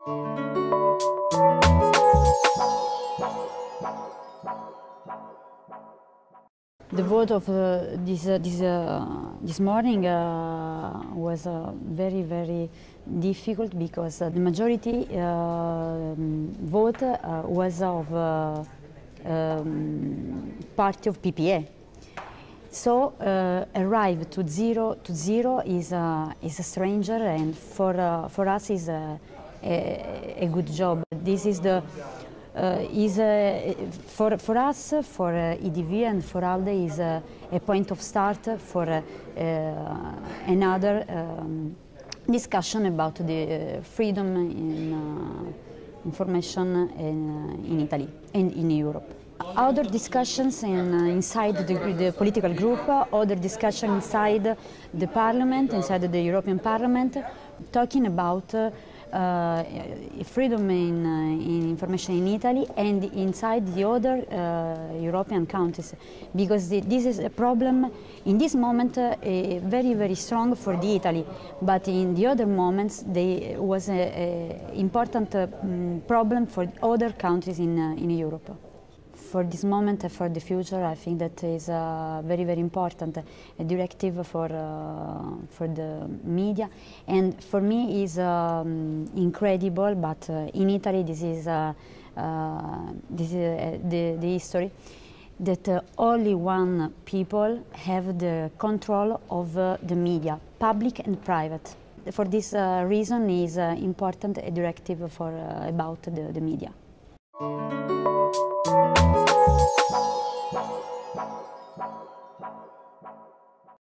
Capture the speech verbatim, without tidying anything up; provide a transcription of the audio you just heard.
The vote of uh, this, uh, this, uh, this morning uh, was uh, very, very difficult because uh, the majority uh, vote uh, was of uh, um, party of P P E. So uh, arrive to zero to zero is a, is a stranger, and for, uh, for us is a, a, a good job. This is the Uh, is uh, for, for us, for uh, E D V and for ALDE, is uh, a point of start for uh, uh, another um, discussion about the uh, freedom in uh, information in, uh, in Italy and in Europe. Other discussions in, uh, inside the, the political group, uh, other discussion inside the Parliament, inside the European Parliament, talking about uh, Uh, freedom in, uh, in information in Italy and inside the other uh, European countries, because the, this is a problem in this moment uh, very, very strong for the Italy, but in the other moments they was an important uh, problem for other countries in, uh, in Europe. For this moment and for the future, I think that is uh, very, very important, a directive for, uh, for the media. And for me is um, incredible, but uh, in Italy this is, uh, uh, this is uh, the, the history, that uh, only one people have the control of uh, the media, public and private. For this uh, reason is uh, important a directive for, uh, about the, the media. Thank you.